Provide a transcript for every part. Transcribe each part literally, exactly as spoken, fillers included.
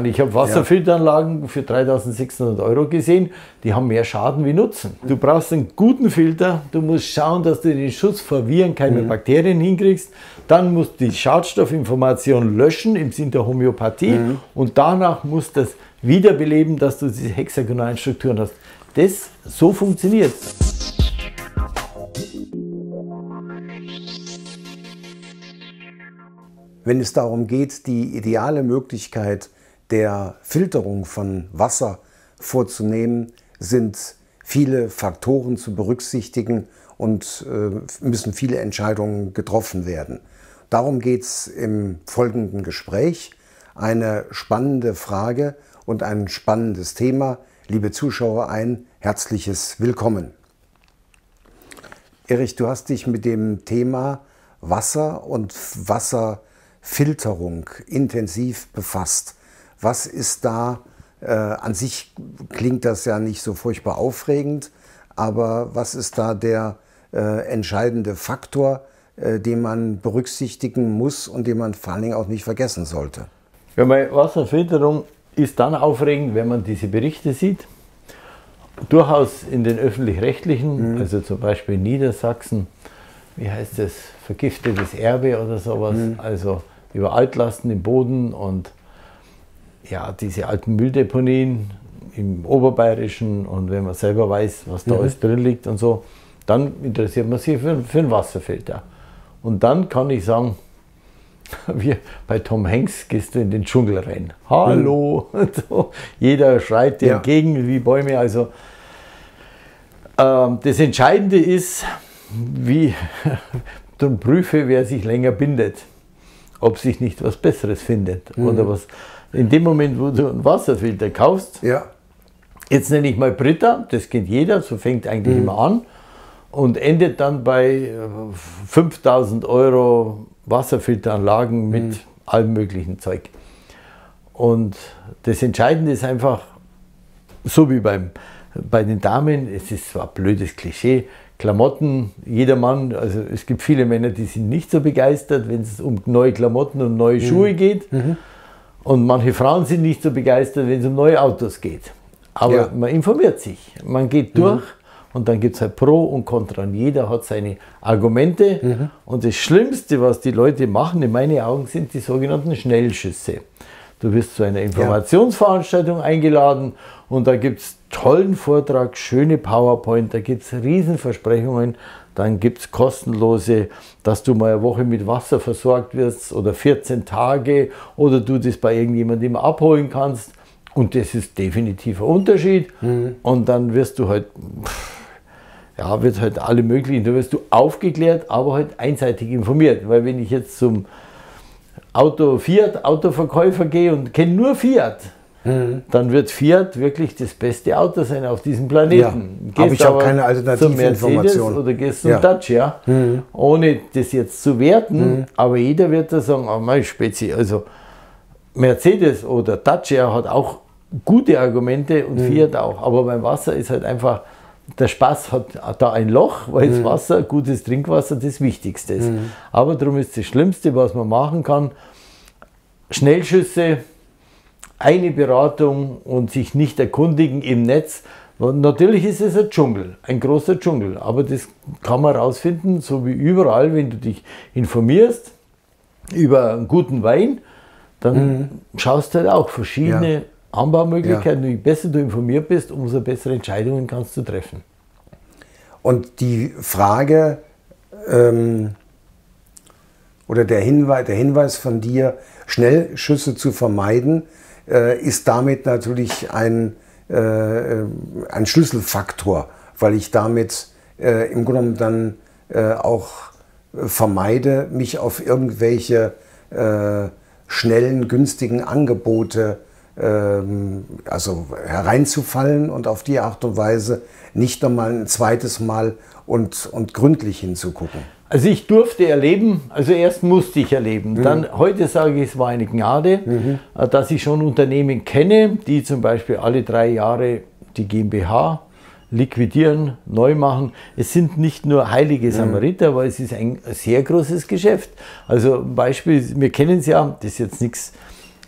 Ich habe Wasserfilteranlagen für dreitausendsechshundert Euro gesehen, die haben mehr Schaden wie Nutzen. Du brauchst einen guten Filter, du musst schauen, dass du den Schutz vor Viren, keine mhm. Bakterien hinkriegst, dann musst du die Schadstoffinformation löschen im Sinne der Homöopathie mhm. und danach musst du das wiederbeleben, dass du diese hexagonalen Strukturen hast. Das, so funktioniert. Wenn es darum geht, die ideale Möglichkeit der Filterung von Wasser vorzunehmen, sind viele Faktoren zu berücksichtigen und äh, müssen viele Entscheidungen getroffen werden. Darum geht es im folgenden Gespräch. Eine spannende Frage und ein spannendes Thema. Liebe Zuschauer, ein herzliches Willkommen. Erich, du hast dich mit dem Thema Wasser und Wasserfilterung intensiv befasst. Was ist da, äh, an sich klingt das ja nicht so furchtbar aufregend, aber was ist da der äh, entscheidende Faktor, äh, den man berücksichtigen muss und den man vor allen Dingen auch nicht vergessen sollte? Ja, meine Wasserfilterung ist dann aufregend, wenn man diese Berichte sieht. Durchaus in den öffentlich-rechtlichen, mhm. also zum Beispiel in Niedersachsen, wie heißt das, vergiftetes Erbe oder sowas, mhm. also über Altlasten im Boden und ja, diese alten Mülldeponien im Oberbayerischen, und wenn man selber weiß, was da mhm. alles drin liegt und so, dann interessiert man sich für, für einen Wasserfilter. Und dann kann ich sagen, wie bei Tom Hanks gehst du in den Dschungel rein. Hallo! Mhm. Und so. Jeder schreit dir ja. entgegen wie Bäume. Also, ähm, das Entscheidende ist, wie dann prüfe, wer sich länger bindet, ob sich nicht was Besseres findet. Mhm. Oder was. In dem Moment, wo du einen Wasserfilter kaufst, ja. jetzt nenne ich mal Britta, das kennt jeder, so fängt eigentlich mhm. immer an, und endet dann bei fünftausend Euro Wasserfilteranlagen mit mhm. allem möglichen Zeug. Und das Entscheidende ist einfach, so wie beim, bei den Damen, es ist zwar ein blödes Klischee, Klamotten, jeder Mann, also es gibt viele Männer, die sind nicht so begeistert, wenn es um neue Klamotten und neue mhm. Schuhe geht. Mhm. Und manche Frauen sind nicht so begeistert, wenn es um neue Autos geht. Aber ja. man informiert sich, man geht durch. Mhm. Und dann gibt es halt Pro und Contra. Und jeder hat seine Argumente. Mhm. Und das Schlimmste, was die Leute machen, in meinen Augen, sind die sogenannten Schnellschüsse. Du wirst zu einer Informationsveranstaltung ja. eingeladen und da gibt es tollen Vortrag, schöne PowerPoint, da gibt es Riesenversprechungen. Dann gibt es kostenlose, dass du mal eine Woche mit Wasser versorgt wirst oder vierzehn Tage oder du das bei irgendjemandem abholen kannst. Und das ist definitiv ein Unterschied. Mhm. Und dann wirst du halt... Ja, wird halt alle möglichen, da wirst du aufgeklärt, aber halt einseitig informiert. Weil wenn ich jetzt zum Auto, Fiat Autoverkäufer gehe und kenne nur Fiat, mhm. dann wird Fiat wirklich das beste Auto sein auf diesem Planeten. Ja, aber ich habe keine alternative Information. Oder gehst zum ja. Dacia, mhm. ohne das jetzt zu werten, mhm. aber jeder wird da sagen, oh mein Spezi, also Mercedes oder Dacia hat auch gute Argumente und mhm. Fiat auch, aber beim Wasser ist halt einfach, der Spaß hat da ein Loch, weil das Wasser, gutes Trinkwasser, das Wichtigste ist. Mhm. Aber darum ist das Schlimmste, was man machen kann, Schnellschüsse, eine Beratung und sich nicht erkundigen im Netz. Und natürlich ist es ein Dschungel, ein großer Dschungel, aber das kann man rausfinden, so wie überall, wenn du dich informierst über einen guten Wein, dann mhm. schaust du halt auch verschiedene ja. Anbaumöglichkeiten. Ja. Je besser du informiert bist, umso bessere Entscheidungen kannst du treffen. Und die Frage ähm, oder der Hinweis, der Hinweis von dir, Schnellschüsse zu vermeiden, äh, ist damit natürlich ein, äh, ein Schlüsselfaktor, weil ich damit äh, im Grunde genommen dann äh, auch vermeide, mich auf irgendwelche äh, schnellen, günstigen Angebote also hereinzufallen und auf die Art und Weise nicht nochmal ein zweites Mal und, und gründlich hinzugucken. Also ich durfte erleben, also erst musste ich erleben, mhm. dann heute sage ich, es war eine Gnade, mhm. dass ich schon Unternehmen kenne, die zum Beispiel alle drei Jahre die GmbH liquidieren, neu machen. Es sind nicht nur heilige Samariter, mhm. weil es ist ein sehr großes Geschäft. Also Beispiel, wir kennen es ja, das ist jetzt nichts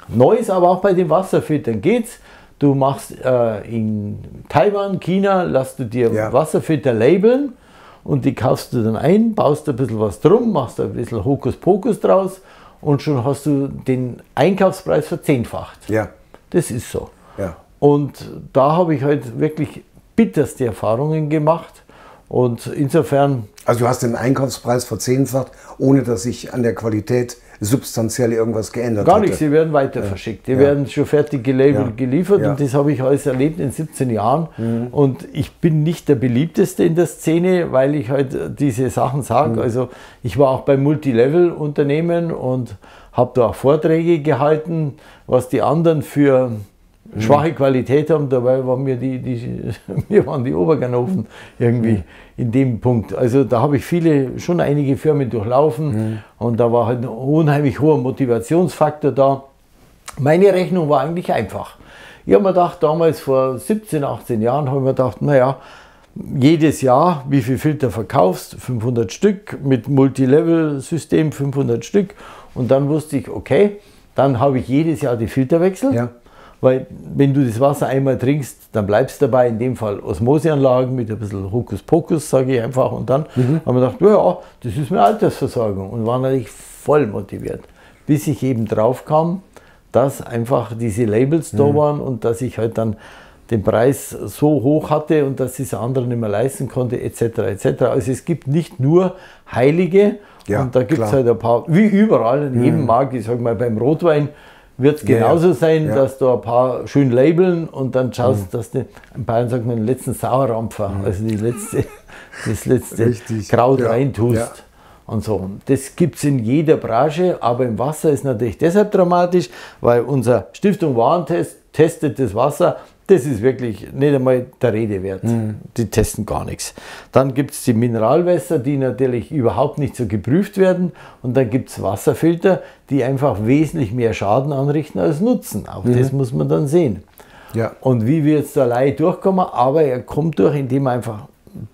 Neu ist aber auch bei den Wasserfiltern geht's. Du machst äh, in Taiwan, China, lässt du dir Ja. Wasserfilter labeln und die kaufst du dann ein, baust ein bisschen was drum, machst ein bisschen Hokuspokus draus und schon hast du den Einkaufspreis verzehnfacht. Ja. Das ist so. Ja. Und da habe ich halt wirklich bitterste Erfahrungen gemacht und insofern... Also du hast den Einkaufspreis verzehnfacht, ohne dass sich an der Qualität substanziell irgendwas geändert hat. Gar nichts, sie werden weiter ja. verschickt. Die ja. werden schon fertig gelabelt ja. geliefert ja. und das habe ich alles erlebt in siebzehn Jahren. Mhm. Und ich bin nicht der beliebteste in der Szene, weil ich halt diese Sachen sage. Mhm. Also ich war auch bei Multilevel-Unternehmen und habe da auch Vorträge gehalten, was die anderen für mhm. schwache Qualität haben. Dabei waren mir die, die, mir waren die Oberganoven irgendwie mhm. in dem Punkt. Also da habe ich viele, schon einige Firmen durchlaufen mhm. und da war halt ein unheimlich hoher Motivationsfaktor da. Meine Rechnung war eigentlich einfach. Ich habe mir gedacht, damals vor siebzehn, achtzehn Jahren, habe ich mir gedacht, naja, jedes Jahr, wie viel Filter verkaufst, fünfhundert Stück, mit Multilevel-System fünfhundert Stück. Und dann wusste ich, okay, dann habe ich jedes Jahr die Filterwechsel. Ja. Weil wenn du das Wasser einmal trinkst, dann bleibst du dabei, in dem Fall Osmoseanlagen mit ein bisschen Hokuspokus, sage ich einfach. Und dann mhm. haben wir gedacht, ja, das ist mir Altersversorgung und war natürlich voll motiviert. Bis ich eben drauf kam, dass einfach diese Labels mhm. da waren und dass ich halt dann den Preis so hoch hatte und dass es andere nicht mehr leisten konnte, et cetera et cetera. Also es gibt nicht nur Heilige, ja, und da gibt es halt ein paar, wie überall, in jedem mhm. Markt, ich sage mal beim Rotwein, wird es genauso ja, ja. sein, ja. dass du ein paar schön labeln und dann schaust, mhm. dass du, in Bayern sagt man, den letzten Sauerrampfer, mhm. also die letzte, das letzte Richtig. Kraut ja. reintust. Ja. Und so. Das gibt es in jeder Branche, aber im Wasser ist natürlich deshalb dramatisch, weil unsere Stiftung Warentest testet das Wasser. Das ist wirklich nicht einmal der Rede wert. Mhm. Die testen gar nichts. Dann gibt es die Mineralwässer, die natürlich überhaupt nicht so geprüft werden. Und dann gibt es Wasserfilter, die einfach wesentlich mehr Schaden anrichten als Nutzen. Auch mhm. das muss man dann sehen. Ja. Und wie wir jetzt da leicht durchkommen, aber er kommt durch, indem er einfach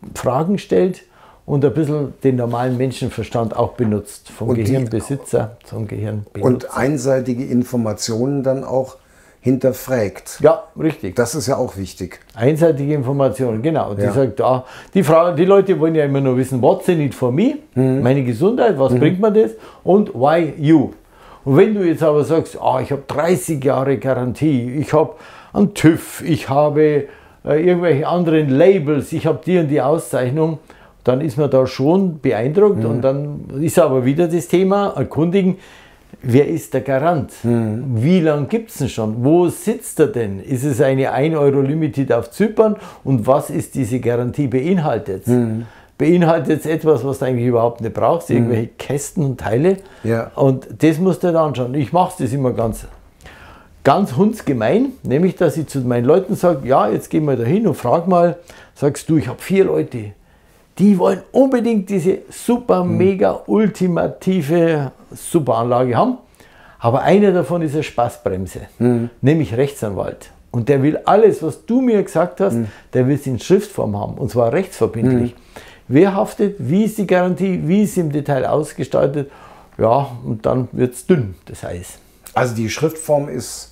Fragen stellt und ein bisschen den normalen Menschenverstand auch benutzt. Vom und Gehirnbesitzer die, zum Gehirnbenutzer. Und einseitige Informationen dann auch hinterfragt. Ja, richtig. Das ist ja auch wichtig. Einseitige Informationen, genau. Die ja. sagt, ah, die, Frau, die Leute wollen ja immer nur wissen, what's in it for me? Mhm. Meine Gesundheit, was mhm. bringt mir das? Und why you? Und wenn du jetzt aber sagst, ah, ich habe dreißig Jahre Garantie, ich habe einen TÜV, ich habe äh, irgendwelche anderen Labels, ich habe die und die Auszeichnung, dann ist man da schon beeindruckt mhm. und dann ist aber wieder das Thema, erkundigen, wer ist der Garant? Mhm. Wie lange gibt es denn schon? Wo sitzt er denn? Ist es eine ein Euro Limited auf Zypern? Und was ist diese Garantie beinhaltet? Mhm. Beinhaltet es etwas, was du eigentlich überhaupt nicht brauchst? Mhm. Irgendwelche Kästen und Teile? Ja. Und das musst du dann anschauen. Ich mache das immer ganz, ganz hundsgemein, nämlich, dass ich zu meinen Leuten sage, ja, jetzt gehen wir da hin und frag mal, sagst du, ich habe vier Leute, die wollen unbedingt diese super, mhm. mega, ultimative Superanlage haben. Aber einer davon ist eine Spaßbremse, mhm. nämlich Rechtsanwalt. Und der will alles, was du mir gesagt hast, mhm. der will es in Schriftform haben, und zwar rechtsverbindlich. Mhm. Wer haftet, wie ist die Garantie, wie ist sie im Detail ausgestaltet? Ja, und dann wird es dünn, das Eis. Also die Schriftform ist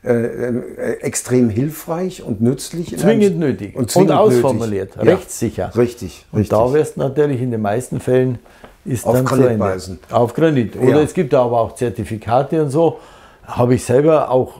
Äh, extrem hilfreich und nützlich. Zwingend nötig und, zwingend und ausformuliert, nötig. rechtssicher. Ja, richtig, und richtig. da wirst du natürlich in den meisten Fällen ist auf dann Granit zu Ende. Weisen. Auf Granit. Oder ja. es gibt aber auch Zertifikate und so. Habe ich selber auch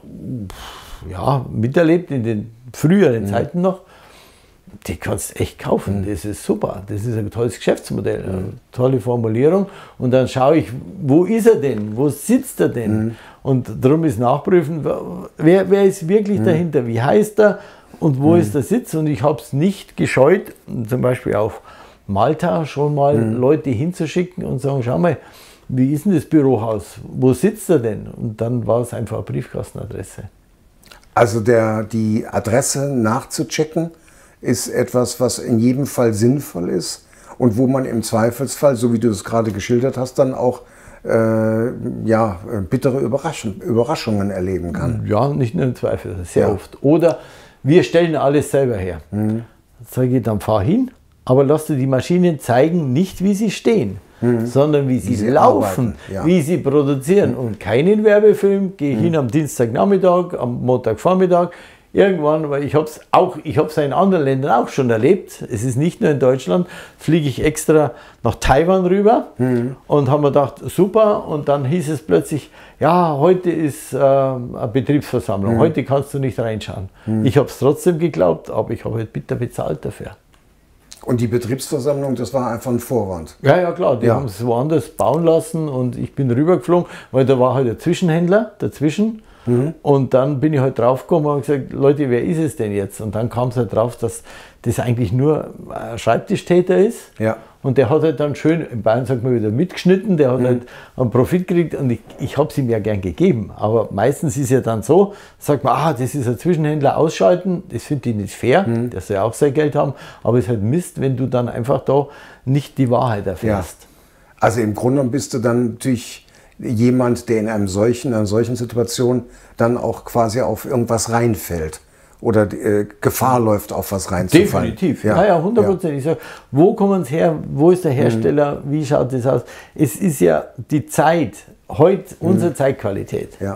ja, miterlebt in den früheren mhm. Zeiten noch. Die kannst du echt kaufen. Mhm. Das ist super. Das ist ein tolles Geschäftsmodell. Mhm. Eine tolle Formulierung. Und dann schaue ich, wo ist er denn? Wo sitzt er denn? Mhm. Und darum ist nachprüfen, wer, wer ist wirklich mhm. dahinter? Wie heißt er? Und wo mhm. ist der Sitz? Und ich habe es nicht gescheut, zum Beispiel auf Malta schon mal mhm. Leute hinzuschicken und sagen, schau mal, wie ist denn das Bürohaus? Wo sitzt er denn? Und dann war es einfach eine Briefkastenadresse. Also der, die Adresse nachzuchecken, ist etwas, was in jedem Fall sinnvoll ist und wo man im Zweifelsfall, so wie du es gerade geschildert hast, dann auch äh, ja, bittere Überraschung, Überraschungen erleben kann. Ja, nicht nur im Zweifel, sehr ja. oft. Oder wir stellen alles selber her. Mhm. Sage ich, dann fahr hin, aber lass dir die Maschinen zeigen, nicht wie sie stehen. mhm. sondern wie sie, wie sie laufen, ja. wie sie produzieren. Mhm. Und keinen Werbefilm, gehe ich mhm. hin am Dienstagnachmittag, am Montagvormittag, irgendwann, weil ich habe es auch, ich habe es in anderen Ländern auch schon erlebt. Es ist nicht nur in Deutschland, fliege ich extra nach Taiwan rüber mhm. und haben mir gedacht, super. Und dann hieß es plötzlich, ja, heute ist äh, eine Betriebsversammlung, mhm. heute kannst du nicht reinschauen. Mhm. Ich habe es trotzdem geglaubt, aber ich habe halt bitter bezahlt dafür. Und die Betriebsversammlung, das war einfach ein Vorwand? Ja, ja klar, die ja. haben es woanders bauen lassen und ich bin rübergeflogen, weil da war halt der Zwischenhändler dazwischen. Mhm. Und dann bin ich halt draufgekommen und habe gesagt, Leute, wer ist es denn jetzt? Und dann kam es halt drauf, dass das eigentlich nur ein Schreibtischtäter ist. Ja. Und der hat halt dann schön, in Bayern sagt man wieder, mitgeschnitten, der hat mhm. halt einen Profit gekriegt und ich, ich habe es ihm ja gern gegeben. Aber meistens ist ja dann so, sagt man, ah, das ist ein Zwischenhändler, ausschalten, das finde ich nicht fair, mhm. der soll ja auch sein Geld haben. Aber es ist halt Mist, wenn du dann einfach da nicht die Wahrheit erfährst. Ja. Also im Grunde genommen bist du dann natürlich jemand, der in einem solchen, in einer solchen Situation dann auch quasi auf irgendwas reinfällt oder äh, Gefahr läuft, auf was reinzufallen. Definitiv, ja, ja, hundert Prozent. Ja. Ich sage, wo kommen es her, wo ist der Hersteller, mhm. wie schaut das aus? Es ist ja die Zeit, heute mhm. unsere Zeitqualität, ja.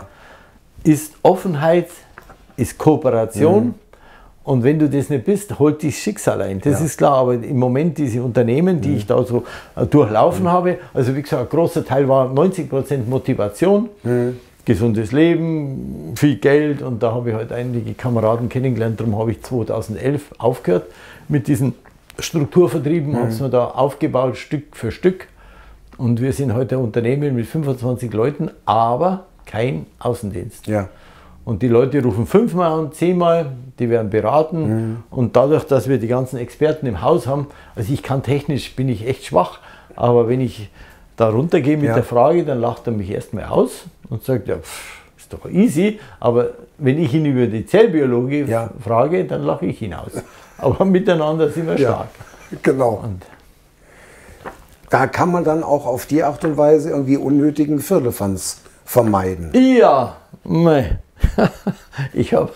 ist Offenheit, ist Kooperation. Mhm. Und wenn du das nicht bist, holt dich das Schicksal ein. Das ja. ist klar, aber im Moment diese Unternehmen, die mhm. ich da so durchlaufen mhm. habe, also wie gesagt, ein großer Teil war neunzig Prozent Motivation, mhm. gesundes Leben, viel Geld und da habe ich halt einige Kameraden kennengelernt, darum habe ich zweitausendelf aufgehört mit diesen Strukturvertrieben, mhm. habe es mir da aufgebaut, Stück für Stück und wir sind heute ein Unternehmen mit fünfundzwanzig Leuten, aber kein Außendienst. Ja. Und die Leute rufen fünfmal an, zehnmal, die werden beraten. Mhm. Und dadurch, dass wir die ganzen Experten im Haus haben, also ich kann technisch, bin ich echt schwach, aber wenn ich da runtergehe mit ja. der Frage, dann lacht er mich erstmal aus und sagt, ja, pff, ist doch easy. Aber wenn ich ihn über die Zellbiologie ja. frage, dann lache ich ihn aus. Aber miteinander sind wir stark. Ja, genau. Und da kann man dann auch auf die Art und Weise irgendwie unnötigen Firlefanz vermeiden. Ja, mei. Ich habe,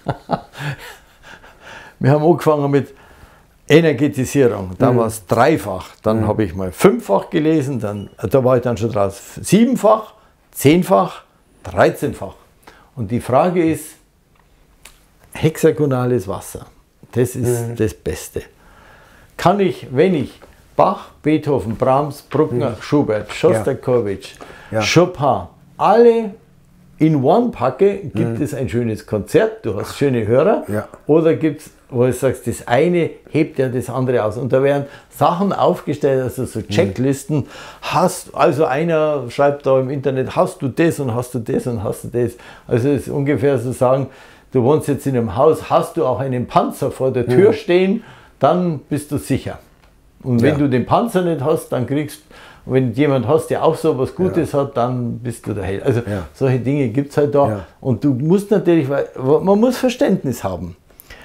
wir haben angefangen mit Energetisierung, da mhm. war es dreifach, dann mhm. habe ich mal fünffach gelesen, dann, da war ich dann schon draus, siebenfach, zehnfach, dreizehnfach. Und die Frage ist, hexagonales Wasser, das ist mhm. das Beste. Kann ich, wenn ich Bach, Beethoven, Brahms, Bruckner, mhm. Schubert, Schostakowitsch, ja. Chopin, alle in One packe, gibt mhm. es ein schönes Konzert, du hast schöne Hörer, ja. oder gibt es, wo du sagst, das eine hebt ja das andere aus. Und da werden Sachen aufgestellt, also so Checklisten, mhm. hast, also einer schreibt da im Internet, hast du das und hast du das und hast du das. Also es ist ungefähr so sagen, du wohnst jetzt in einem Haus, hast du auch einen Panzer vor der Tür mhm. stehen, dann bist du sicher. Und wenn ja. du den Panzer nicht hast, dann kriegst du, wenn jemand hast, der auch so was Gutes ja. hat, dann bist du der Held. Also ja. solche Dinge gibt es halt da. Ja. Und du musst natürlich, man muss Verständnis haben.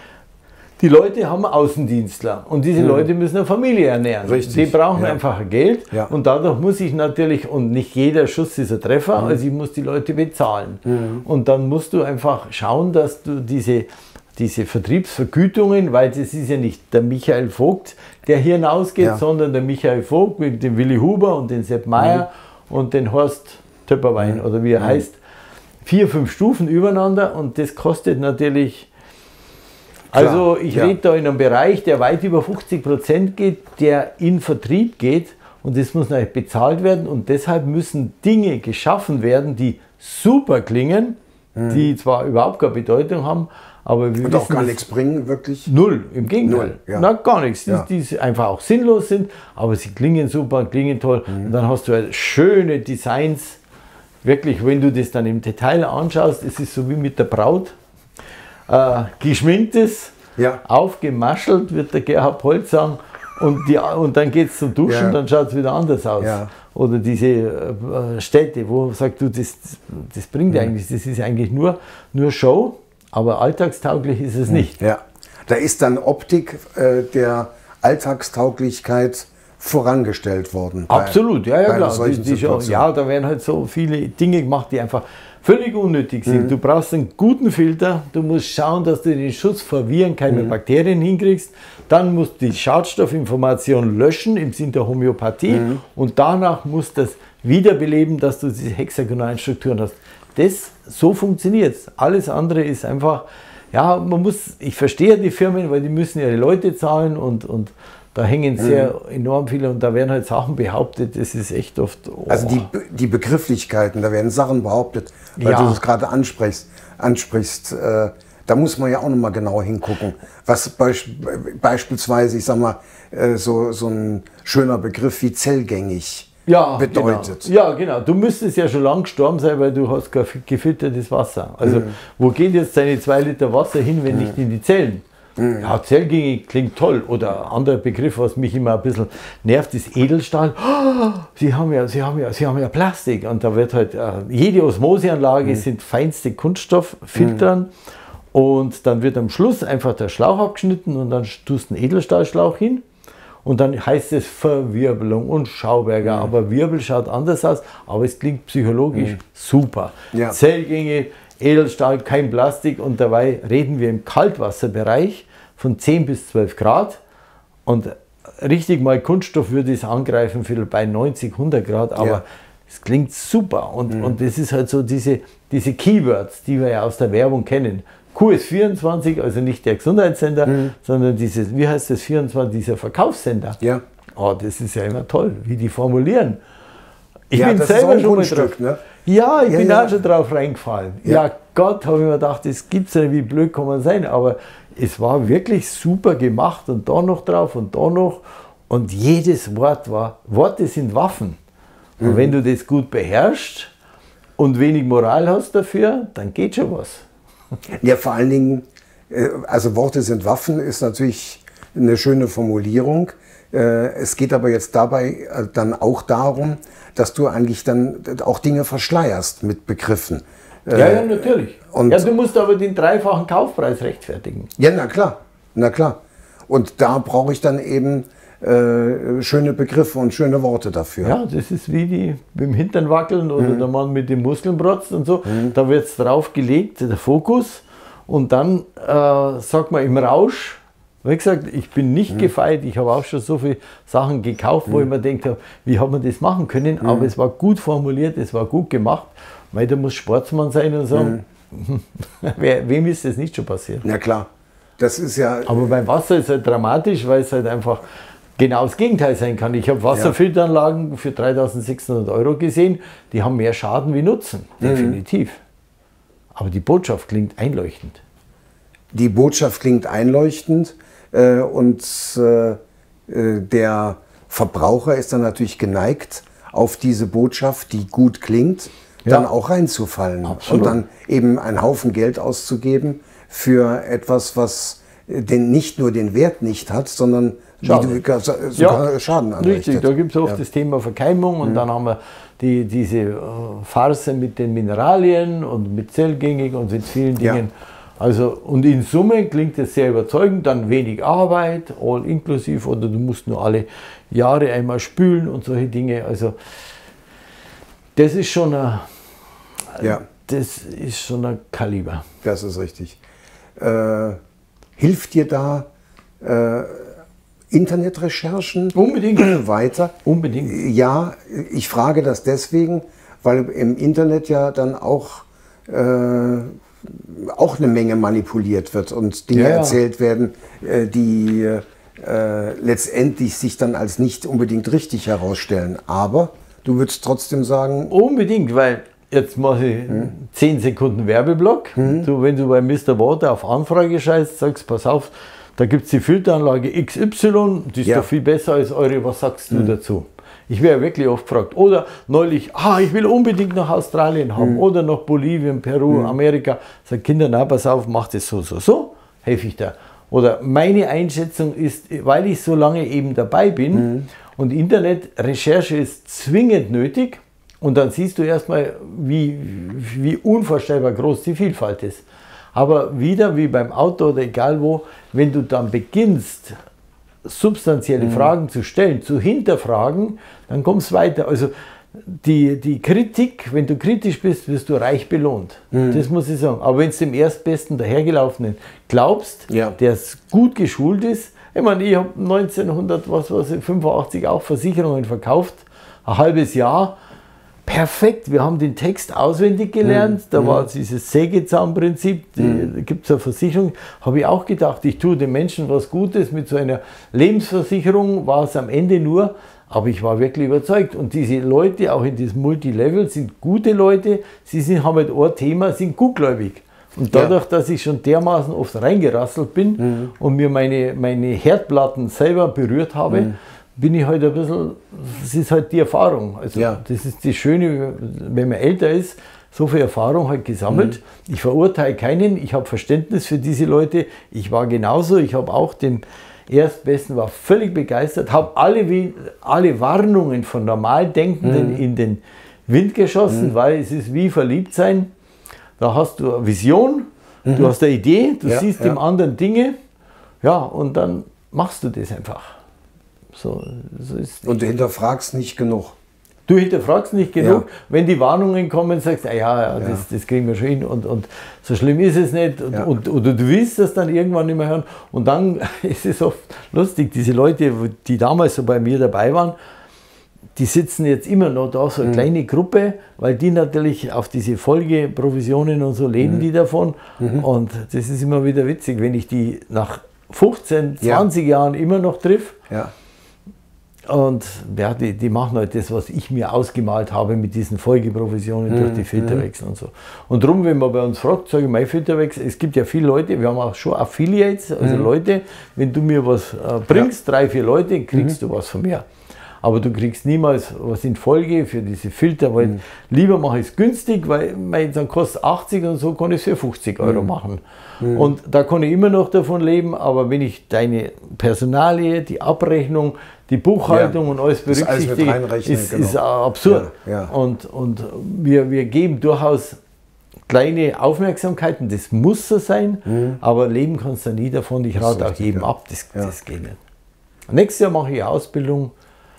Die Leute haben Außendienstler und diese mhm. Leute müssen eine Familie ernähren. Richtig. Die brauchen ja. einfach Geld ja. und dadurch muss ich natürlich, und nicht jeder Schuss ist ein Treffer, mhm. also ich muss die Leute bezahlen. Mhm. Und dann musst du einfach schauen, dass du diese diese Vertriebsvergütungen, weil das ist ja nicht der Michael Vogt, der hier hinausgeht, ja. sondern der Michael Vogt mit dem Willi Huber und den Sepp Meier mhm. und den Horst Töpperwein mhm. oder wie er mhm. heißt. Vier, fünf Stufen übereinander und das kostet natürlich, also ich ja. rede da in einem Bereich, der weit über fünfzig Prozent geht, der in Vertrieb geht und das muss natürlich bezahlt werden und deshalb müssen Dinge geschaffen werden, die super klingen, mhm. die zwar überhaupt keine Bedeutung haben, aber wir und auch gar nichts bringen, wirklich? Null, im Gegenteil. Null, ja. Na, gar nichts, die, ja. die einfach auch sinnlos sind, aber sie klingen super, klingen toll. Mhm. Und dann hast du halt schöne Designs, wirklich, wenn du das dann im Detail anschaust, es ist so wie mit der Braut, äh, geschminktes, ja. aufgemaschelt, wird der Gerhard Polt sagen, und, die, und dann geht es zum Duschen, ja. dann schaut es wieder anders aus. Ja. Oder diese äh, Städte, wo sagt du, das, das bringt mhm. eigentlich, das ist eigentlich nur, nur Show. Aber alltagstauglich ist es nicht. Ja, da ist dann Optik äh, der Alltagstauglichkeit vorangestellt worden. Absolut, bei, ja, ja klar. Die, die Show, ja, da werden halt so viele Dinge gemacht, die einfach völlig unnötig sind. Mhm. Du brauchst einen guten Filter, du musst schauen, dass du den Schutz vor Viren, keine Mhm. Bakterien hinkriegst, dann musst du die Schadstoffinformation löschen im Sinne der Homöopathie Mhm. und danach musst du das wiederbeleben, dass du diese hexagonalen Strukturen hast. Das, so funktioniert es. Alles andere ist einfach, ja, man muss, ich verstehe die Firmen, weil die müssen ihre Leute zahlen und, und da hängen sehr mhm. enorm viele und da werden halt Sachen behauptet, das ist echt oft... Oh. Also die, die Begrifflichkeiten, da werden Sachen behauptet, weil ja. du das gerade ansprichst. ansprichst äh, da muss man ja auch nochmal genau hingucken. Was beisp beispielsweise, ich sag mal, äh, so, so ein schöner Begriff wie zellgängig ja, bedeutet. Genau. Ja, genau. Du müsstest ja schon lang gestorben sein, weil du hast kein gefiltertes Wasser. Also mhm. wo geht jetzt deine zwei Liter Wasser hin, wenn mhm. nicht in die Zellen? Mhm. Ja, zellgängig klingt toll. Oder anderer Begriff, was mich immer ein bisschen nervt, ist Edelstahl. Oh, Sie haben ja, Sie haben ja, Sie haben ja Plastik. Und da wird halt, äh, jede Osmoseanlage mhm. sind feinste Kunststofffiltern. Mhm. Und dann wird am Schluss einfach der Schlauch abgeschnitten und dann tust du einen Edelstahlschlauch hin. Und dann heißt es Verwirbelung und Schauberger. Mhm. Aber Wirbel schaut anders aus, aber es klingt psychologisch mhm. super. Ja. Zellgänge, Edelstahl, kein Plastik und dabei reden wir im Kaltwasserbereich von zehn bis zwölf Grad. Und richtig mal Kunststoff würde es angreifen für bei neunzig, hundert Grad, aber ja. es klingt super. Und, mhm. und das ist halt so diese, diese Keywords, die wir ja aus der Werbung kennen. Q S vierundzwanzig, also nicht der Gesundheitssender, mhm. sondern dieses, wie heißt das, vierundzwanzig, dieser Verkaufssender. Ja. Oh, das ist ja immer toll, wie die formulieren. Ich ja, bin das selber ist auch ein schon Grundstück, mal drauf. Ne? Ja, ich ja, bin ja. auch schon drauf reingefallen. Ja, ja Gott, habe ich mir gedacht, das gibt's ja nicht, wie blöd kann man sein. Aber es war wirklich super gemacht und da noch drauf und da noch. Und jedes Wort war, Worte sind Waffen. Mhm. Und wenn du das gut beherrschst und wenig Moral hast dafür, dann geht schon was. Ja, vor allen Dingen, also Worte sind Waffen ist natürlich eine schöne Formulierung. Es geht aber jetzt dabei dann auch darum, dass du eigentlich dann auch Dinge verschleierst mit Begriffen. Ja, ja, natürlich. Und ja, du musst aber den dreifachen Kaufpreis rechtfertigen. Ja, na klar, na klar. Und da brauche ich dann eben äh, schöne Begriffe und schöne Worte dafür. Ja, das ist wie die mit dem Hintern wackeln oder mhm. der Mann mit den Muskeln protzt und so. Mhm. Da wird es drauf gelegt, der Fokus. Und dann äh, sagt man im Rausch, wie gesagt, ich bin nicht mhm. gefeit, ich habe auch schon so viele Sachen gekauft, wo mhm. ich mir denke, wie hat man das machen können, mhm. aber es war gut formuliert, es war gut gemacht, weil da muss Sportsmann sein und sagen, mhm. wem ist das nicht schon passiert? Ja klar, das ist ja... Aber beim Wasser ist es halt dramatisch, weil es halt einfach genau das Gegenteil sein kann. Ich habe Wasserfilteranlagen für dreitausendsechshundert Euro gesehen, die haben mehr Schaden wie Nutzen, definitiv. Mhm. Aber die Botschaft klingt einleuchtend. Die Botschaft klingt einleuchtend äh, und äh, der Verbraucher ist dann natürlich geneigt, auf diese Botschaft, die gut klingt, ja. dann auch reinzufallen. Absolut. Und dann eben einen Haufen Geld auszugeben für etwas, was den, nicht nur den Wert nicht hat, sondern Schaden. Wie du, sogar ja, Schaden anrichtet. Richtig, da gibt es oft ja. das Thema Verkeimung und mhm. dann haben wir die, diese äh, Farce mit den Mineralien und mit Zellgängig und mit vielen Dingen. Ja. Also, und in Summe klingt es sehr überzeugend, dann wenig Arbeit, all inklusiv, oder du musst nur alle Jahre einmal spülen und solche Dinge. Also das ist schon ein, ja. das ist schon ein Kaliber. Das ist richtig. Äh, hilft dir da äh, Internetrecherchen unbedingt weiter? Unbedingt. Ja, ich frage das deswegen, weil im Internet ja dann auch, äh, auch eine Menge manipuliert wird und Dinge ja, ja. erzählt werden, äh, die äh, letztendlich sich dann als nicht unbedingt richtig herausstellen. Aber du würdest trotzdem sagen... Unbedingt, weil jetzt mache ich hm. zehn Sekunden Werbeblock. Hm. Du, wenn du bei Mister Water auf Anfrage scheißt, sagst, pass auf, da gibt es die Filteranlage X Y, die ist ja. doch viel besser als eure, was sagst du mhm. dazu? Ich werde wirklich oft gefragt. Oder neulich, ah, ich will unbedingt nach Australien haben, mhm. oder nach Bolivien, Peru, mhm. Amerika. Sag Kinder, na, pass auf, mach das so, so, so, helfe ich da. Oder meine Einschätzung ist, weil ich so lange eben dabei bin mhm. und Internetrecherche ist zwingend nötig und dann siehst du erstmal, wie, wie unvorstellbar groß die Vielfalt ist. Aber wieder wie beim Auto oder egal wo, wenn du dann beginnst, substanzielle mhm. Fragen zu stellen, zu hinterfragen, dann kommst du weiter. Also die, die Kritik, wenn du kritisch bist, wirst du reich belohnt. Mhm. Das muss ich sagen. Aber wenn du dem Erstbesten dahergelaufenen glaubst, ja. der gut geschult ist, ich meine, ich habe neunzehnhundertfünfundachtzig auch Versicherungen verkauft, ein halbes Jahr, perfekt, wir haben den Text auswendig gelernt, mhm. da war dieses Sägezahnprinzip, mhm. da gibt es eine Versicherung, habe ich auch gedacht, ich tue den Menschen was Gutes mit so einer Lebensversicherung, war es am Ende nur, aber ich war wirklich überzeugt. Und diese Leute, auch in diesem Multilevel, sind gute Leute, sie sind, haben halt ein Thema, sind gutgläubig. Und dadurch, ja. dass ich schon dermaßen oft reingerasselt bin mhm. und mir meine, meine Herdplatten selber berührt habe, mhm. bin ich halt ein bisschen, das ist halt die Erfahrung. Also ja. das ist das Schöne, wenn man älter ist, so viel Erfahrung halt gesammelt. Mhm. Ich verurteile keinen, ich habe Verständnis für diese Leute. Ich war genauso, ich habe auch den Erstbesten, war völlig begeistert, habe alle, alle Warnungen von Normaldenkenden mhm. in den Wind geschossen, mhm. weil es ist wie verliebt sein. Da hast du eine Vision, mhm. du hast eine Idee, du ja, siehst ja. im anderen Dinge, ja, und dann machst du das einfach. So, so ist und du hinterfragst nicht genug. Du hinterfragst nicht genug, ja. wenn die Warnungen kommen, sagst du, ah, ja, ja, das, das kriegen wir schon hin und, und so schlimm ist es nicht. Und, ja. und, oder du willst das dann irgendwann nicht mehr hören. Und dann ist es oft lustig, diese Leute, die damals so bei mir dabei waren, die sitzen jetzt immer noch da, so eine mhm. kleine Gruppe, weil die natürlich auf diese Folgeprovisionen und so leben mhm. die davon. Mhm. Und das ist immer wieder witzig, wenn ich die nach fünfzehn, zwanzig ja. Jahren immer noch triff. Ja. Und ja, die, die machen halt das, was ich mir ausgemalt habe mit diesen Folgeprovisionen mhm. durch die Filterwechsel und so. Und darum, wenn man bei uns fragt, sage ich, mein Filterwechsel, es gibt ja viele Leute, wir haben auch schon Affiliates, also mhm. Leute, wenn du mir was äh, bringst, ja. drei, vier Leute, kriegst mhm. du was von mir. Aber du kriegst niemals was in Folge für diese Filter, weil mhm. lieber mache ich es günstig, weil mein, dann kostet achtzig und so kann ich es für fünfzig Euro mhm. machen. Mhm. Und da kann ich immer noch davon leben, aber wenn ich deine Personalie, die Abrechnung, die Buchhaltung ja, und alles berücksichtige, alles ist, genau. ist absurd. Ja, ja. Und, und wir, wir geben durchaus kleine Aufmerksamkeiten, das muss so sein, mhm. aber leben kannst du nie davon. Ich rate auch jedem ja. ab, das, ja. das geht nicht. Nächstes Jahr mache ich eine Ausbildung,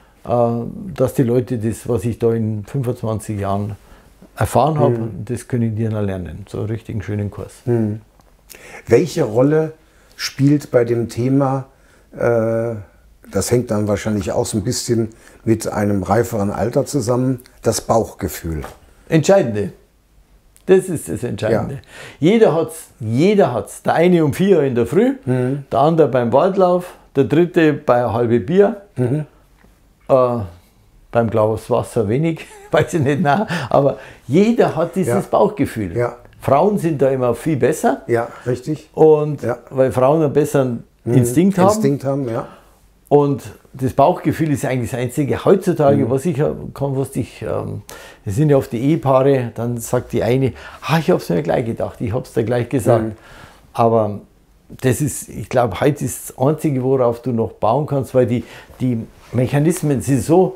dass die Leute das, was ich da in fünfundzwanzig Jahren erfahren habe, mhm. das können die dann lernen. So einen richtigen schönen Kurs. Mhm. Welche Rolle spielt bei dem Thema, äh, das hängt dann wahrscheinlich auch so ein bisschen mit einem reiferen Alter zusammen, das Bauchgefühl? Entscheidende. Das ist das Entscheidende. Ja. Jeder hat es. Jeder hat's. Der eine um vier Uhr in der Früh, mhm. der andere beim Waldlauf, der dritte bei einem halben Bier. Mhm. Äh, beim Glas Wasser wenig, weiß ich nicht, nein, aber jeder hat dieses ja. Bauchgefühl. Ja. Frauen sind da immer viel besser. Ja, richtig. Und ja. weil Frauen einen besseren mhm. Instinkt haben. Instinkt haben, ja. Und das Bauchgefühl ist eigentlich das Einzige heutzutage, mhm. was ich kann, was ich, ähm, es sind ja oft die Ehepaare, dann sagt die eine, ah, ich habe es mir gleich gedacht, ich habe es dir gleich gesagt. Mhm. Aber das ist, ich glaube, heute ist das Einzige, worauf du noch bauen kannst, weil die, die Mechanismen sind so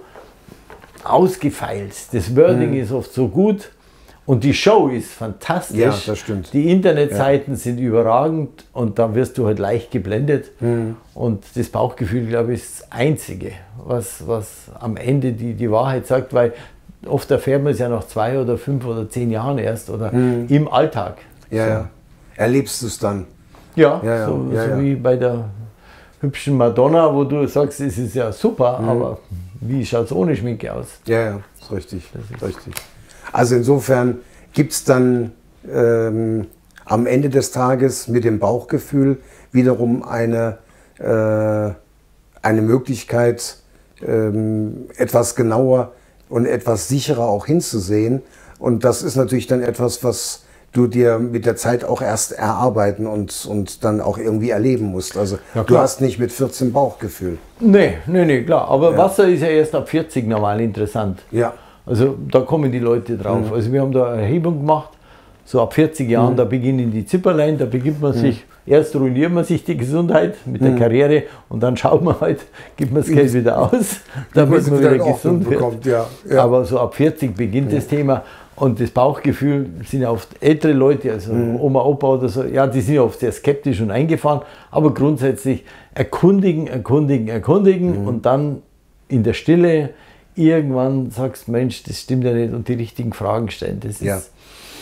ausgefeilt. Das Wording mhm. ist oft so gut und die Show ist fantastisch. Ja, das stimmt. Die Internetseiten ja. sind überragend und dann wirst du halt leicht geblendet. Mhm. Und das Bauchgefühl, glaube ich, ist das Einzige, was, was am Ende die, die Wahrheit sagt, weil oft erfährt man es ja nach zwei oder fünf oder zehn Jahren erst oder mhm. im Alltag. Ja, so. ja. Erlebst du es dann? Ja, ja, ja. so, ja, so ja. wie bei der hübschen Madonna, wo du sagst, es ist ja super, mhm. aber wie schaut es ohne Schminke aus? Ja, ja, ist richtig. Ist richtig. Also insofern gibt es dann ähm, am Ende des Tages mit dem Bauchgefühl wiederum eine, äh, eine Möglichkeit, ähm, etwas genauer und etwas sicherer auch hinzusehen. Und das ist natürlich dann etwas, was du dir mit der Zeit auch erst erarbeiten und, und dann auch irgendwie erleben musst. Also ja, du hast nicht mit vierzehn Bauchgefühl. Nee, nee, nee, klar. Aber ja. Wasser ist ja erst ab vierzig normal interessant. Ja. Also da kommen die Leute drauf. Mhm. Also wir haben da eine Erhebung gemacht, so ab vierzig Jahren, mhm. da beginnen die Zipperlein, da beginnt man mhm. sich, erst ruiniert man sich die Gesundheit mit der mhm. Karriere und dann schaut man halt, gibt man das Geld wieder aus, damit man wieder gesund wird. Bekommt, ja. Ja. Aber so ab vierzig beginnt ja. das Thema. Und das Bauchgefühl sind ja oft ältere Leute, also mhm. Oma, Opa oder so, ja, die sind ja oft sehr skeptisch und eingefahren, aber grundsätzlich erkundigen, erkundigen, erkundigen mhm. und dann in der Stille, irgendwann sagst, Mensch, das stimmt ja nicht und die richtigen Fragen stellen. Das Ja. ist,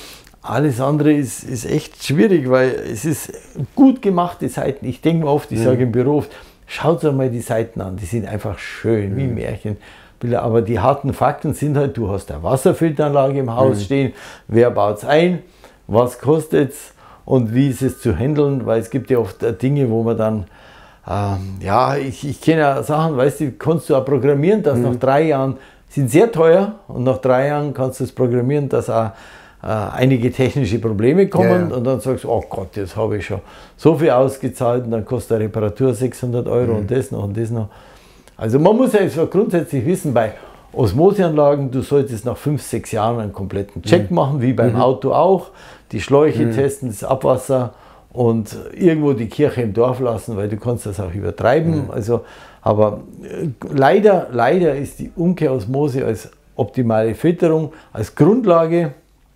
alles andere ist, ist echt schwierig, weil es ist gut gemachte Seiten. Ich denke mir oft, ich Mhm. sage im Büro oft, schaut euch mal die Seiten an, die sind einfach schön, wie Märchenbilder. Aber die harten Fakten sind halt, du hast eine Wasserfilteranlage im Haus Mhm. stehen, wer baut es ein, was kostet es und wie ist es zu handeln, weil es gibt ja oft Dinge, wo man dann, ähm, ja, ich, ich kenne ja Sachen, weißt du, kannst du auch programmieren, dass Mhm. nach drei Jahren, sind sehr teuer und nach drei Jahren kannst du es programmieren, dass auch äh, einige technische Probleme kommen Ja, ja. und dann sagst du, oh Gott, jetzt habe ich schon so viel ausgezahlt und dann kostet eine Reparatur sechshundert Euro Mhm. und das noch und das noch. Also man muss ja so grundsätzlich wissen, bei Osmoseanlagen, du solltest nach fünf, sechs Jahren einen kompletten Check Mhm. machen, wie beim Mhm. Auto auch, die Schläuche Mhm. testen, das Abwasser und irgendwo die Kirche im Dorf lassen, weil du kannst das auch übertreiben. Mhm. Also, aber äh, leider, leider ist die Umkehrosmose als optimale Filterung, als Grundlage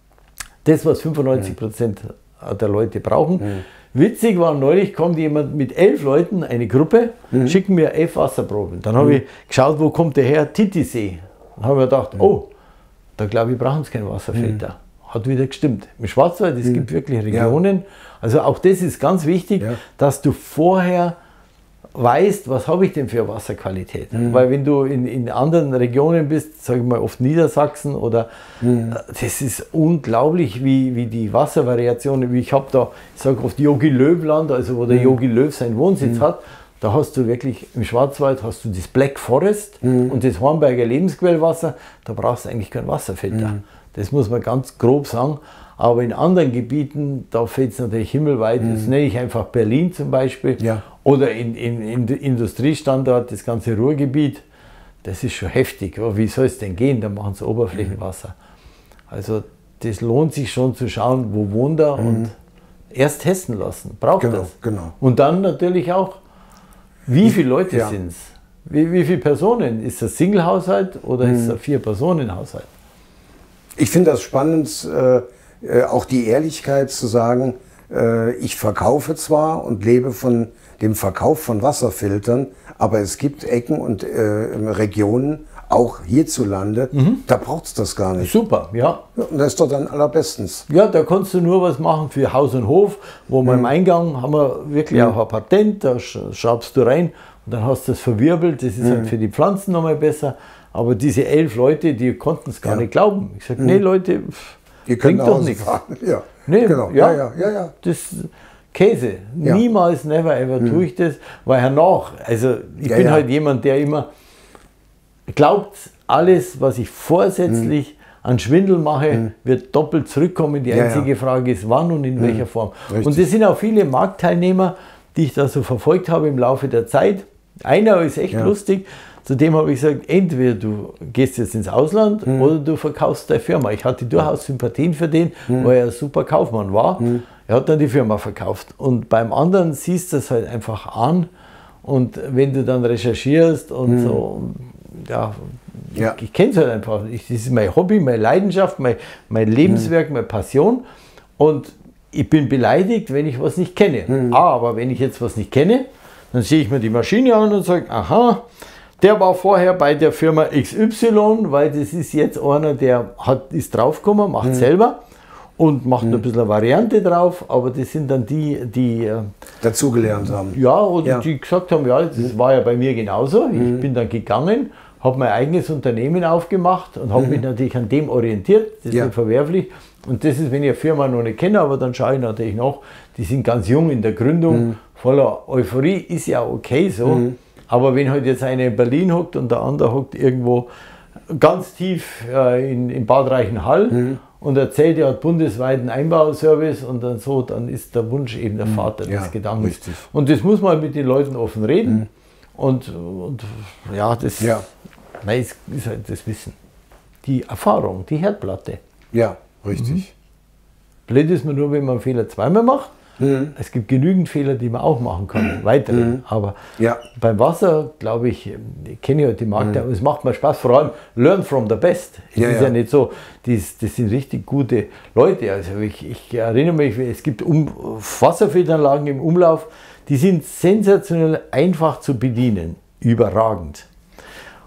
das, was fünfundneunzig Prozent der Leute brauchen. Mhm. Witzig war, neulich kommt jemand mit elf Leuten, eine Gruppe, Mhm. schicken mir elf Wasserproben. Dann habe ich geschaut, wo kommt der her? Titisee. Dann habe ich gedacht, oh, da glaube ich, brauchen sie keinen Wasserfilter. Hat wieder gestimmt. Im Schwarzwald, es gibt wirklich Regionen, also auch das ist ganz wichtig, Ja. dass du vorher weißt, was habe ich denn für Wasserqualität. Mhm. Weil wenn du in, in anderen Regionen bist, sage ich mal oft Niedersachsen oder Mhm. äh, das ist unglaublich, wie, wie die Wasservariationen, wie ich habe da, ich sage oft Yogi Löw-Land, also wo der Mhm. Yogi Löw seinen Wohnsitz hat, da hast du wirklich im Schwarzwald hast du das Black Forest Mhm. und das Hornberger Lebensquellwasser, da brauchst du eigentlich keinen Wasserfilter. Mhm. Das muss man ganz grob sagen. Aber in anderen Gebieten, da fällt es natürlich himmelweit. Das nenne ich einfach Berlin zum Beispiel. Ja. Oder in, in, in Industriestandort, das ganze Ruhrgebiet. Das ist schon heftig. Aber wie soll es denn gehen? Da machen sie Oberflächenwasser. Also das lohnt sich schon zu schauen, wo wohnt er und erst testen lassen. Braucht Genau, das. genau. Und dann natürlich auch, wie viele Leute Ja. sind es? Wie, wie viele Personen? Ist das Single-Haushalt oder Mhm. ist es ein Vier-Personen-Haushalt? Ich finde das spannend, äh, äh, auch die Ehrlichkeit zu sagen, äh, ich verkaufe zwar und lebe von dem Verkauf von Wasserfiltern, aber es gibt Ecken und äh, Regionen, auch hierzulande, da braucht es das gar nicht. Super, ja. Ja, und das ist doch dann allerbestens. Ja, da kannst du nur was machen für Haus und Hof, wo wir im Eingang haben wir wirklich auch ein Patent, da sch- schraubst du rein und dann hast du das verwirbelt, das ist halt für die Pflanzen nochmal besser. Aber diese elf Leute, die konnten es gar Ja. nicht glauben. Ich sage, nee Leute, pff, Ihr könnt bringt nach doch Hause nichts. fahren. Ja, Nee, genau. ja. Ja, ja, ja, ja. Das Käse. Ja. Niemals, never ever tue ich das, weil hernach, also ich Ja, bin ja. halt jemand, der immer glaubt, alles, was ich vorsätzlich an Schwindel mache, wird doppelt zurückkommen. Die Ja, einzige ja. Frage ist, wann und in welcher Form. Richtig. Und das sind auch viele Marktteilnehmer, die ich da so verfolgt habe im Laufe der Zeit. Einer ist echt Ja. lustig. Zudem habe ich gesagt, entweder du gehst jetzt ins Ausland Mhm. oder du verkaufst deine Firma. Ich hatte durchaus Sympathien für den, weil er ein super Kaufmann war. Mhm. Er hat dann die Firma verkauft. Und beim anderen siehst du es halt einfach an. Und wenn du dann recherchierst und so, ja, Mhm. Ja. ich, ich kenne es halt einfach. Ich, das ist mein Hobby, meine Leidenschaft, mein, mein Lebenswerk, meine Passion. Und ich bin beleidigt, wenn ich was nicht kenne. Mhm. Aber wenn ich jetzt was nicht kenne, dann sehe ich mir die Maschine an und sage, aha, der war vorher bei der Firma X Y, weil das ist jetzt einer, der hat, ist draufgekommen, macht selber und macht ein bisschen eine Variante drauf, aber das sind dann die, die äh, Dazugelernt haben. ja, oder Ja. die gesagt haben, ja, das war ja bei mir genauso. Ich bin dann gegangen, habe mein eigenes Unternehmen aufgemacht und habe mich natürlich an dem orientiert. Das ist Ja. nicht verwerflich. Und das ist, wenn ich eine Firma noch nicht kenne, aber dann schaue ich natürlich noch, die sind ganz jung in der Gründung, voller Euphorie, ist ja okay so. Aber wenn halt jetzt einer in Berlin hockt und der andere hockt irgendwo ganz tief äh, in, in Bad Reichenhall und erzählt, er hat bundesweiten Einbauservice und dann so, dann ist der Wunsch eben der Vater Ja, des Gedankens. richtig. Und das muss man mit den Leuten offen reden. Und, und ja, das Ja. nein, es ist halt das Wissen. Die Erfahrung, die Herdplatte. Ja, richtig. Blöd ist man nur, wenn man einen Fehler zweimal macht. Es gibt genügend Fehler, die man auch machen kann, weitere. Aber Ja. beim Wasser, glaube ich, ich kenne ja die Märkte, aber es macht mir Spaß, vor allem learn from the best. Es Ja, ist ja. ja nicht so, das, das sind richtig gute Leute. Also ich, ich erinnere mich, es gibt um, Wasserfilteranlagen im Umlauf, die sind sensationell einfach zu bedienen, überragend.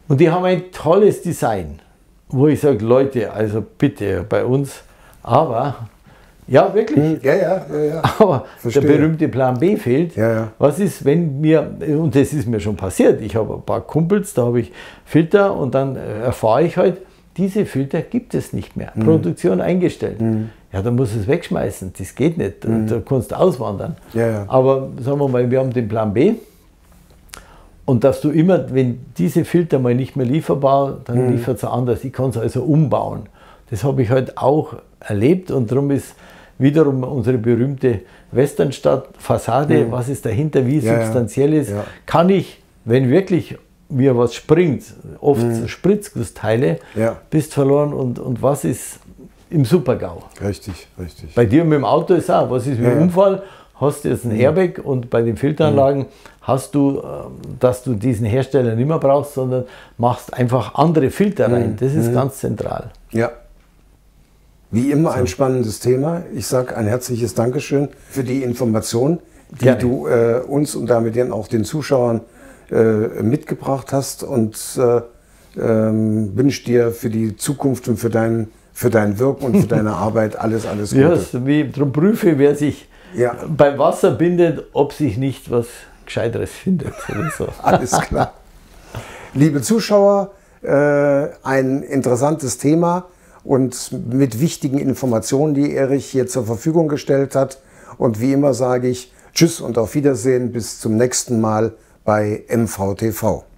Und die haben ein tolles Design, wo ich sage, Leute, also bitte bei uns, aber, ja wirklich, ja, ja, ja, ja. aber Verstehe. der berühmte Plan B fehlt. Ja, ja. Was ist, wenn mir, und das ist mir schon passiert, ich habe ein paar Kumpels, da habe ich Filter und dann erfahre ich halt, diese Filter gibt es nicht mehr, mhm. Produktion eingestellt. Mhm. Ja, dann muss es wegschmeißen, das geht nicht, mhm. da kannst du auswandern. Ja, ja. Aber sagen wir mal, wir haben den Plan B. Und dass du immer, wenn diese Filter mal nicht mehr lieferbar, dann mhm. liefert es anders. Ich kann es also umbauen. Das habe ich halt auch erlebt und darum ist wiederum unsere berühmte Westernstadt-Fassade, mhm. was ist dahinter, wie ja, substanziell ist, ja. kann ich, wenn wirklich mir was springt, oft mhm. Spritzgussteile, ja. bist verloren und, und was ist im Super-GAU. Richtig, richtig. Bei dir mit dem Auto ist auch, was ist mit dem ja, Unfall? Hast du jetzt ein Airbag und bei den Filteranlagen hast du, dass du diesen Hersteller nicht mehr brauchst, sondern machst einfach andere Filter rein. Das ist mhm. ganz zentral. Ja. Wie immer ein spannendes Thema. Ich sage ein herzliches Dankeschön für die Information, die Gerne. du äh, uns und damit auch den Zuschauern äh, mitgebracht hast und äh, ähm, wünsche dir für die Zukunft und für dein, für dein Wirken und für deine Arbeit alles, alles Gute. Ja, yes, wie darum prüfe, wer sich ja. beim Wasser bindet, ob sich nicht was Gescheiteres findet. Oder so. Alles klar. Liebe Zuschauer, äh, ein interessantes Thema und mit wichtigen Informationen, die Erich hier zur Verfügung gestellt hat. Und wie immer sage ich Tschüss und auf Wiedersehen bis zum nächsten Mal bei M V T V.